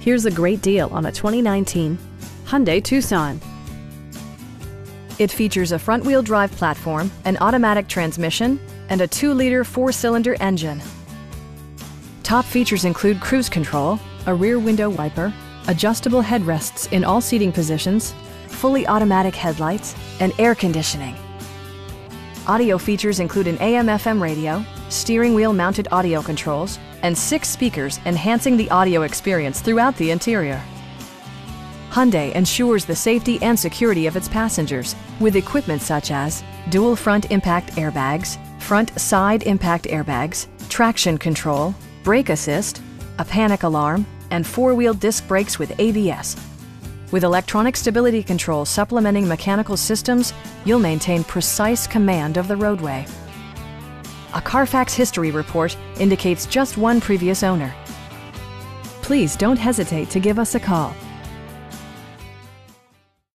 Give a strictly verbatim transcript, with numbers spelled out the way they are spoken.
Here's a great deal on a twenty nineteen Hyundai Tucson. It features a front-wheel drive platform, an automatic transmission, and a two liter four-cylinder engine. Top features include cruise control, a rear window wiper, adjustable headrests in all seating positions, fully automatic headlights, and air conditioning. Audio features include an A M F M radio, steering wheel mounted audio controls, and six speakers enhancing the audio experience throughout the interior. Hyundai ensures the safety and security of its passengers with equipment such as dual front impact airbags, front side impact airbags, traction control, brake assist, a panic alarm, and four-wheel disc brakes with A B S. With electronic stability control supplementing mechanical systems, you'll maintain precise command of the roadway. A Carfax history report indicates just one previous owner. Please don't hesitate to give us a call.